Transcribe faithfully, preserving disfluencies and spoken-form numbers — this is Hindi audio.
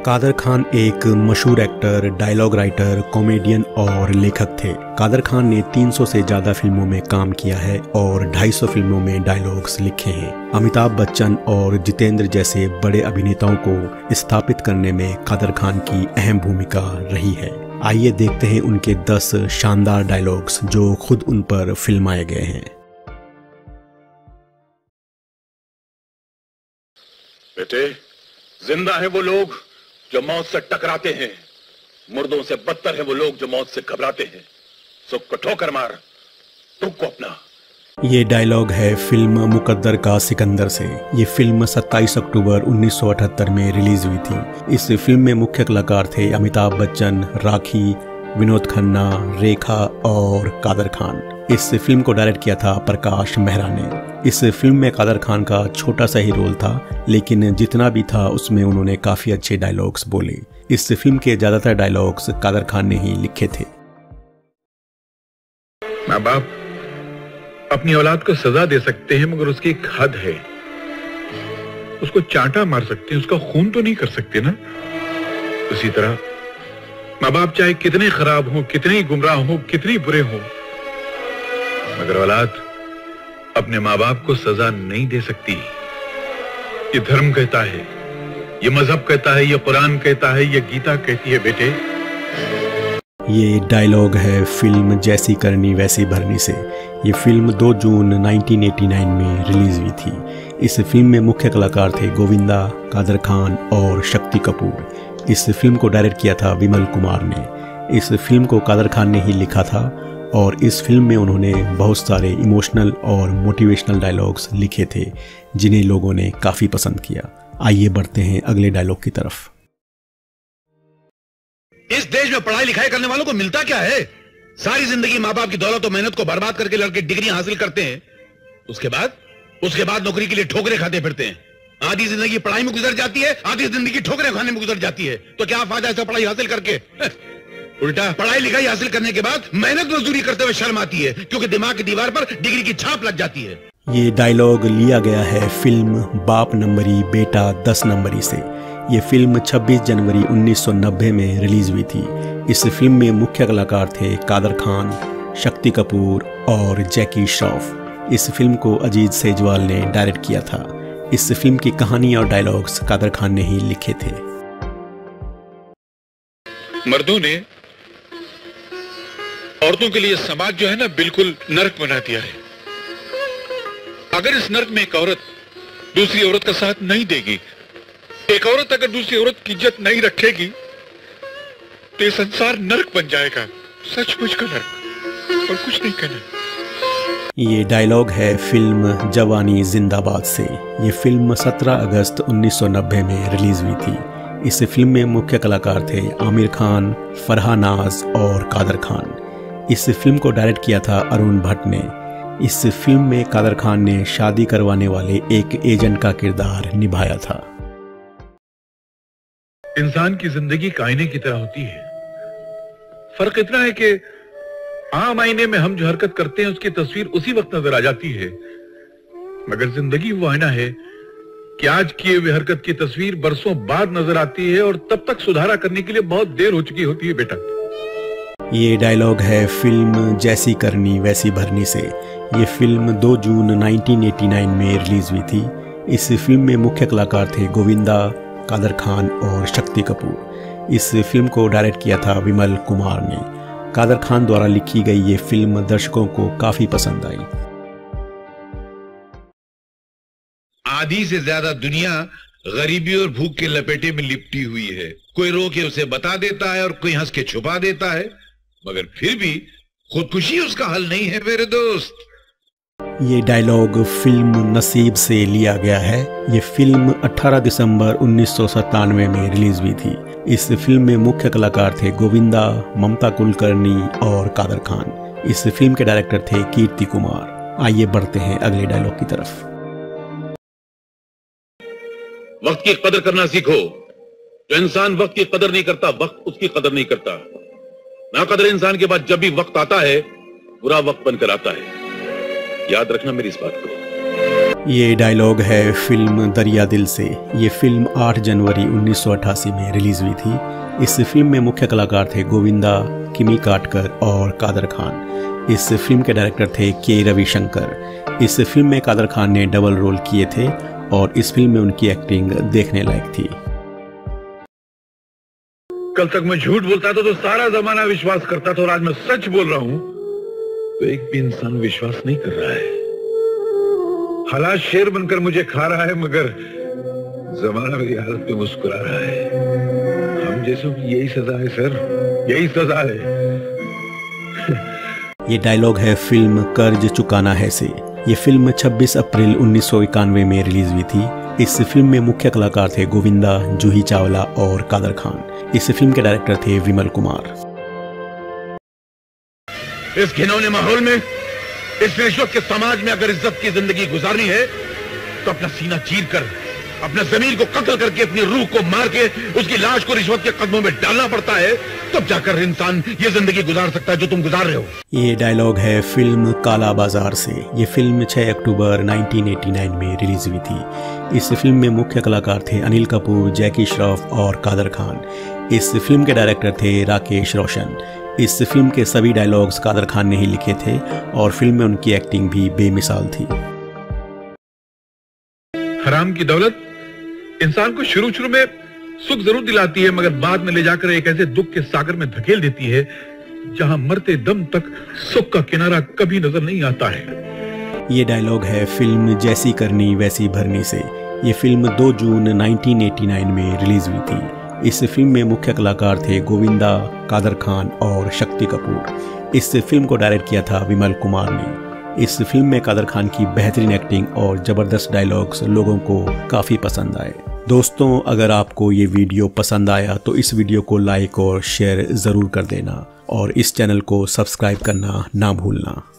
कादर खान एक मशहूर एक्टर, डायलॉग राइटर, कॉमेडियन और लेखक थे। कादर खान ने तीन सौ से ज़्यादा फिल्मों में काम किया है और ढाई सौ फिल्मों में डायलॉग्स लिखे हैं। अमिताभ बच्चन और जितेंद्र जैसे बड़े अभिनेताओं को स्थापित करने में कादर खान की अहम भूमिका रही है। आइए देखते हैं उनके दस शानदार डायलॉग्स जो खुद उन पर फिल्माए गए हैं। बेटे, जिंदा है वो लोग जो मौत से टकराते हैं, मुर्दों से बदतर है वो लोग जो मौत से घबराते हैं। सुख को ठोकर मार, दुख को अपना। ये डायलॉग है फिल्म मुकद्दर का सिकंदर से। ये फिल्म सत्ताईस अक्टूबर उन्नीस सौ अठहत्तर में रिलीज हुई थी। इस फिल्म में मुख्य कलाकार थे अमिताभ बच्चन, राखी, विनोद खन्ना, रेखा और कादर खान। इस फिल्म को डायरेक्ट किया था प्रकाश मेहरा ने। इस फिल्म में कादर खान का छोटा सा ही रोल था, लेकिन जितना भी था उसमें उन्होंने काफी अच्छे डायलॉग्स बोले। इस फिल्म के ज्यादातर डायलॉग्स कादर खान ने ही लिखे थे। माँ बाप अपनी औलाद को सजा दे सकते हैं, मगर उसकी एक हद है। उसको चांटा मार सकते हैं, उसका खून तो नहीं कर सकते ना। उसी तरह माँ बाप चाहे कितने खराब हो, कितने गुमराह हो, कितने बुरे हो, मगर औलाद अपने माँ बाप को सजा नहीं दे सकती। ये धर्म कहता है, ये मजहब कहता है, ये कुरान कहता है, ये गीता कहती है। बेटे, ये डायलॉग है फिल्म जैसी करनी वैसी भरनी से। ये फिल्म दो जून उन्नीस सौ नवासी में रिलीज हुई थी। इस फिल्म में मुख्य कलाकार थे गोविंदा, कादर खान और शक्ति कपूर। इस फिल्म को डायरेक्ट किया था विमल कुमार ने। इस फिल्म को कादर खान ने ही लिखा था और इस फिल्म में उन्होंने बहुत सारे इमोशनल और मोटिवेशनल डायलॉग्स लिखे थे जिन्हें लोगों ने काफी पसंद किया। आइए बढ़ते हैं अगले डायलॉग की तरफ। इस देश में पढ़ाई लिखाई करने वालों को मिलता क्या है? सारी जिंदगी माँ बाप की दौलत और मेहनत को बर्बाद करके लड़के डिग्री हासिल करते हैं। उसके बाद उसके बाद नौकरी के लिए ठोकरें खाते फिरते हैं। आधी जिंदगी पढ़ाई में गुजर जाती है, आधी जिंदगी ठोकरें खाने में गुजर जाती है। तो क्या फायदा ऐसा पढ़ाई हासिल करके? उल्टा पढ़ाई लिखाई हासिल करने के बाद मेहनत मजदूरी करते हुए शर्म आती है, क्योंकि दिमाग की दीवार पर डिग्री की छाप लग जाती है। ये डायलॉग लिया गया है फिल्म बाप नंबरी बेटा दस नंबरी से। ये फिल्म छब्बीस जनवरी उन्नीस सौ नब्बे में रिलीज हुई थी। इस फिल्म में मुख्य कलाकार थे कादर खान, शक्ति कपूर और जैकी श्रॉफ। इस फिल्म को अजीत सेजवाल ने डायरेक्ट किया था। इस फिल्म की कहानी और डायलॉग्स कादर खान ने ही लिखे थे। मर्दों ने औरतों के लिए समाज जो है ना, बिल्कुल नरक बना दिया है। अगर इस नरक में एक औरत दूसरी औरत का साथ नहीं देगी, एक औरत अगर दूसरी औरत की इज्जत नहीं रखेगी, तो ये संसार नरक बन जाएगा। सचमुच का नरक, और कुछ नहीं कहना। ये डायलॉग है फिल्म जवानी जिंदाबाद से। ये फिल्म सत्रह अगस्त उन्नीस सौ नब्बे में रिलीज हुई थी। इस फिल्म में मुख्य कलाकार थे आमिर खान, फरहान नाज और कादर खान। इस फिल्म को डायरेक्ट किया था अरुण भट्ट ने। इस फिल्म में कादर खान ने शादी करवाने वाले एक एजेंट का किरदार निभाया था। इंसान की जिंदगी एक आईने की तरह होती है। फर्क इतना है कि आम आईने में हम जो हरकत करते हैं उसकी तस्वीर उसी वक्त नजर आ जाती है, मगर जिंदगी वो आईना है कि आज किए हुए हरकत की तस्वीर बरसों बाद नजर आती है और तब तक सुधारा करने के लिए बहुत देर हो चुकी होती है। बेटा, ये डायलॉग है फिल्म जैसी करनी वैसी भरनी से। ये फिल्म दो जून उन्नीस सौ नवासी में रिलीज हुई थी। इस फिल्म में मुख्य कलाकार थे गोविंदा, कादर खान और शक्ति कपूर। इस फिल्म को डायरेक्ट किया था विमल कुमार ने। कादर खान द्वारा लिखी गई ये फिल्म दर्शकों को काफी पसंद आई। आधी से ज्यादा दुनिया गरीबी और भूख के लपेटे में लिपटी हुई है। कोई रो के उसे बता देता है और कोई हंस के छुपा देता है, मगर फिर भी खुदकुशी उसका हल नहीं है मेरे दोस्त। ये डायलॉग फिल्म नसीब से लिया गया है। ये फिल्म अठारह दिसंबर उन्नीस सौ सत्तानवे में रिलीज हुई थी। इस फिल्म में मुख्य कलाकार थे गोविंदा, ममता कुलकर्णी और कादर खान। इस फिल्म के डायरेक्टर थे कीर्ति कुमार। आइए बढ़ते हैं अगले डायलॉग की तरफ। वक्त की कदर करना सीखो। जो इंसान वक्त की कदर नहीं करता, वक्त उसकी कदर नहीं करता। नाकदर इंसान के बाद जब भी वक्त आता है, बुरा वक्त बनकर आता है। याद रखना मेरी इस बात को। ये डायलॉग है फिल्म दरिया दिल से। ये फिल्म आठ जनवरी उन्नीस सौ अट्ठासी में रिलीज हुई थी। इस फिल्म में मुख्य कलाकार थे गोविंदा, किमी काटकर और कादर खान। इस फिल्म के डायरेक्टर थे के रविशंकर। इस फिल्म में कादर खान ने डबल रोल किए थे और इस फिल्म में उनकी एक्टिंग देखने लायक थी। कल तक मैं झूठ बोलता था तो सारा जमाना विश्वास करता था, और आज मैं सच बोल रहा हूं तो एक भी इंसान विश्वास नहीं कर रहा है। हालात शेर बनकर मुझे खा रहा है, मगर जमाना मेरी हालत पे मुस्कुरा रहा है। हम जैसों की यही सजा है सर, यही सजा है। ये डायलॉग है फिल्म कर्ज चुकाना है से। ये फिल्म छब्बीस अप्रैल उन्नीस सौ इक्यानवे में रिलीज हुई थी। इस फिल्म में मुख्य कलाकार थे गोविंदा, जूही चावला और कादर खान। इस फिल्म के डायरेक्टर थे विमल कुमार। इस घिनौने माहौल में, इस रिश्वत के समाज में अगर इज्जत की जिंदगी गुजारनी है तो अपना सीना चीर कर, अपने जमीर को कत्ल करके, अपनी रूह को मार के उसकी लाश को रिश्वत के कदमों में डालना पड़ता है, तब जाकर इंसान ये जिंदगी गुजार सकता है जो तुम गुजार रहे हो। ये डायलॉग है फिल्म काला बाजार से। ये फिल्म छह अक्टूबर उन्नीस सौ नवासी में रिलीज हुई थी। इस फिल्म में मुख्य कलाकार थे अनिल कपूर, जैकी श्रॉफ और कादर खान। इस फिल्म के डायरेक्टर थे राकेश रोशन। इस फिल्म के सभी डायलॉग्स कादर खान ने ही लिखे थे और फिल्म में उनकी एक्टिंग भी बेमिसाल थी। हराम की दौलत इंसान को शुरू शुरू में सुख जरूर दिलाती है, मगर बाद में ले जाकर एक ऐसे दुख के सागर में धकेल देती है जहां मरते दम तक सुख का किनारा कभी नजर नहीं आता है। ये डायलॉग है फिल्म जैसी करनी वैसी भरनी से। ये फिल्म दो जून उन्नीस सौ नवासी में रिलीज हुई थी। इस फिल्म में मुख्य कलाकार थे गोविंदा, कादर खान और शक्ति कपूर। इस फिल्म को डायरेक्ट किया था विमल कुमार ने। इस फिल्म में कादर खान की बेहतरीन एक्टिंग और जबरदस्त डायलॉग्स लोगों को काफी पसंद आए। दोस्तों, अगर आपको ये वीडियो पसंद आया तो इस वीडियो को लाइक और शेयर जरूर कर देना और इस चैनल को सब्सक्राइब करना ना भूलना।